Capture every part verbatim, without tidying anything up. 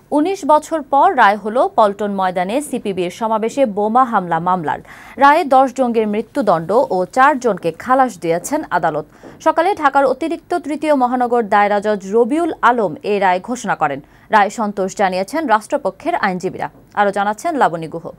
উনিশ বছর পর রায় হলো পল্টন ময়দানে সিপিবির সমাবেশে বোমা হামলা মামলার। রায়ে দশ জঙ্গির মৃত্যুদণ্ড ও চার জনকে খালাস দিয়েছেন আদালত। সকালে ঢাকার অতিরিক্ত তৃতীয় মহানগর দায়রা জজ রবিউল আলম এই রায় ঘোষণা করেন। রায় সন্তোষ জানিয়েছেন রাষ্ট্রপক্ষের আইনজীবীরা। আরও জানাচ্ছেন লাবণী গুহ।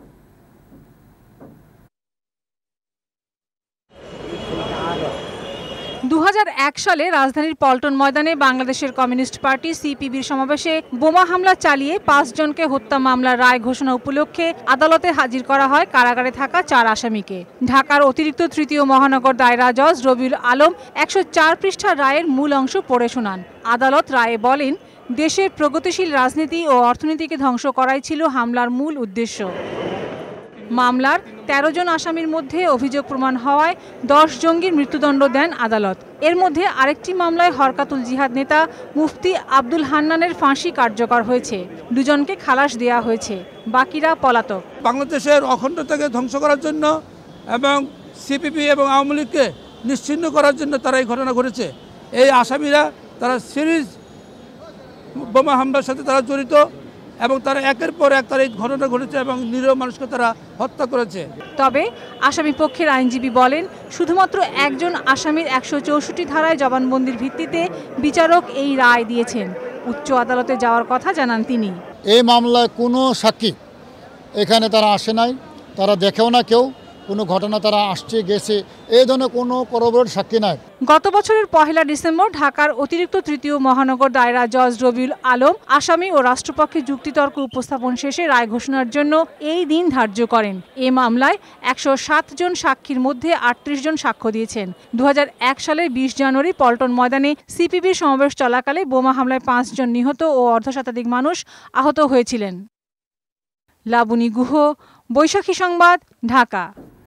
দু হাজার এক সালে রাজধানীর পল্টন ময়দানে বাংলাদেশের কমিউনিস্ট পার্টি সিপিবির সমাবেশে বোমা হামলা চালিয়ে পাঁচ জনকে হত্যা মামলার রায় ঘোষণা উপলক্ষে আদালতে হাজির করা হয় কারাগারে থাকা চার আসামিকে। ঢাকার অতিরিক্ত তৃতীয় মহানগর দায়রা জজ রবিউল আলম একশো চার পৃষ্ঠার রায়ের মূল অংশ পড়ে শোনান। আদালত রায়ে বলেন, দেশের প্রগতিশীল রাজনীতি ও অর্থনীতিকে ধ্বংস করাই ছিল হামলার মূল উদ্দেশ্য। মামলার তেরো জন আসামির মধ্যে অভিযোগ প্রমাণ হওয়ায় দশ জঙ্গির মৃত্যুদণ্ড দেন আদালত। এর মধ্যে আরেকটি মামলায় হরকাতুল জিহাদ নেতা মুফতি আব্দুল হান্নানের ফাঁসি কার্যকর হয়েছে। দুজনকে খালাস দেওয়া হয়েছে, বাকিরা পলাতক। বাংলাদেশের অখণ্ডতাকে ধ্বংস করার জন্য এবং সিপিবি এবং আওয়ামী লীগকে নিশ্চিহ্ন করার জন্য তারা এই ঘটনা ঘটেছে। এই আসামিরা তারা সিরিজ বোমা হামলার সাথে তারা জড়িত এবং তারা একের পর এক তারা এই ঘটনা ঘটেছে এবং নিরীহ মানুষকে তারা হত্যা করেছে। তবে আসামি পক্ষের আইনজীবী বলেন, শুধুমাত্র একজন আসামির একশো চৌষট্টি ধারায় জবানবন্দির ভিত্তিতে বিচারক এই রায় দিয়েছেন। উচ্চ আদালতে যাওয়ার কথা জানান তিনি। এই মামলায় কোনো সাক্ষী এখানে তারা আসে নাই, তারা দেখেও না, কেউ কোনো ঘটনা তারা আসছে গেছে এই ধরনের কোনো করবর সাক্ষী নাই। গত বছরের পহেলা ডিসেম্বর ঢাকার অতিরিক্ত তৃতীয় মহানগর দায়রা জজ রবিউল আলম আসামি ও রাষ্ট্রপক্ষে যুক্তিতর্ক উপস্থাপন শেষে রায় ঘোষণার জন্য এই দিন ধার্য করেন। এ মামলায় একশো সাত জন সাক্ষীর মধ্যে আটত্রিশ জন সাক্ষ্য দিয়েছেন। দু হাজার এক সালের বিশ জানুয়ারি পল্টন ময়দানে সিপিবির সমাবেশ চলাকালে বোমা হামলায় পাঁচ জন নিহত ও অর্ধশতাধিক মানুষ আহত হয়েছিলেন। লাবণী গুহ, বৈশাখী সংবাদ, ঢাকা।